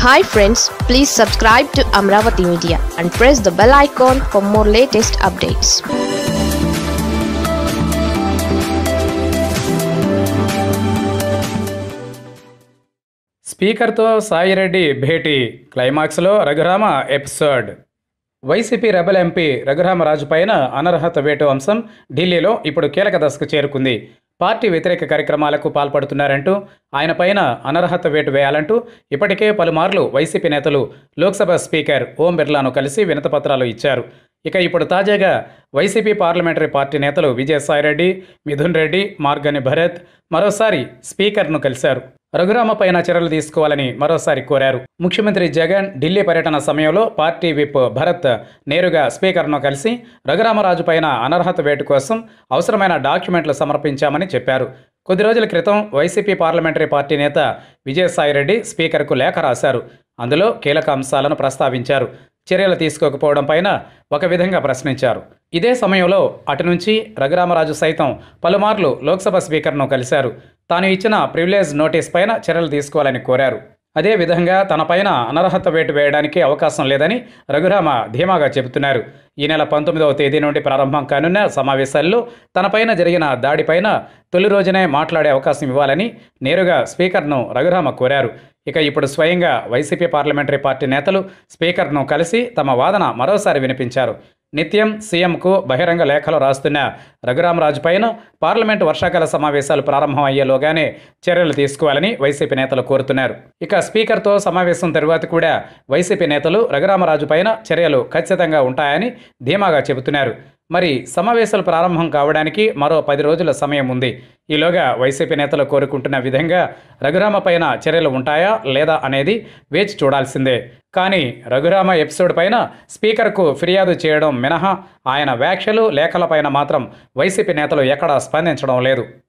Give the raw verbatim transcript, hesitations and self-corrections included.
Hi friends, please subscribe to Amravati Media and press the bell icon for more latest updates. స్పీకర్తో Sai Reddy భేటీ, క్లైమాక్స్లో Raghurama episode. YCP rebel MP Raghuramaraju పైన అనర్హత వేటు అంశం ఢిల్లీలో ఇప్పుడు కీలక దశకు చేరుకుంది. పార్టీ వ్యతిరేక కార్యక్రమాలకు పాల్పడుతున్నారంటూ ఆయన పైన అనర్హత వేటు వేయాలంటూ ఇప్పటికే పలుమార్లు వైసీపీ నేతలు లోక్సభ స్పీకర్ ఓం బిర్లాను కలిసి వినతిపత్రాలు ఇచ్చారు. ఇక ఇప్పుడు తాజాగా వైసీపీ పార్లమెంటరీ పార్టీ నేతలు విజయసాయిరెడ్డి, మిథున్ రెడ్డి, మార్గని భరత్ మరోసారి స్పీకర్ను కలిశారు. రఘురామ పైన చర్యలు తీసుకోవాలని మరోసారి కోరారు. ముఖ్యమంత్రి జగన్ ఢిల్లీ పర్యటన సమయంలో పార్టీ విప్ భరత్ నేరుగా స్పీకర్ను కలిసి రఘురామరాజు పైన అనర్హత వేటు కోసం అవసరమైన డాక్యుమెంట్లు సమర్పించామని చెప్పారు. కొద్ది రోజుల క్రితం వైసీపీ పార్లమెంటరీ పార్టీ నేత విజయసాయిరెడ్డి స్పీకర్కు లేఖ రాశారు. అందులో కీలక అంశాలను ప్రస్తావించారు. చర్యలు తీసుకోకపోవడం పైన ఒక విధంగా ప్రశ్నించారు. ఇదే సమయంలో అటు నుంచి రఘురామరాజు సైతం పలుమార్లు లోక్సభ స్పీకర్ను కలిశారు. తాను ఇచ్చిన ప్రివిలేజ్ నోటీస్ పైన చర్యలు తీసుకోవాలని కోరారు. అదే విధంగా తనపైన అనర్హత వేటు వేయడానికి అవకాశం లేదని రఘురామ ధీమాగా చెబుతున్నారు. ఈ నెల పంతొమ్మిదవ తేదీ నుండి ప్రారంభం కానున్న సమావేశాల్లో తనపైన జరిగిన దాడిపైన తొలి రోజునే మాట్లాడే అవకాశం ఇవ్వాలని నేరుగా స్పీకర్ను రఘురామ కోరారు. ఇక ఇప్పుడు స్వయంగా వైసీపీ పార్లమెంటరీ పార్టీ నేతలు స్పీకర్ను కలిసి తమ వాదన మరోసారి వినిపించారు. నిత్యం సీఎంకు బహిరంగ లేఖలు రాస్తున్న రఘురామరాజు పైన పార్లమెంటు వర్షాకాల సమావేశాలు ప్రారంభం అయ్యేలోగానే చర్యలు తీసుకోవాలని వైసీపీ నేతలు కోరుతున్నారు. ఇక స్పీకర్తో సమావేశం తరువాత కూడా వైసీపీ నేతలు రఘురామరాజు పైన చర్యలు ఖచ్చితంగా ఉంటాయని ధీమాగా చెబుతున్నారు. మరి సమావేశాలు ప్రారంభం కావడానికి మరో పది రోజుల సమయం ఉంది. ఈలోగా వైసీపీ నేతలు కోరుకుంటున్న విధంగా రఘురామ పైన చర్యలు ఉంటాయా లేదా అనేది వేచి చూడాల్సిందే. కానీ రఘురామ ఎపిసోడ్ పైన స్పీకర్కు ఫిర్యాదు చేయడం మినహా ఆయన వ్యాఖ్యలు, లేఖలపైన మాత్రం వైసీపీ నేతలు ఎక్కడా స్పందించడం లేదు.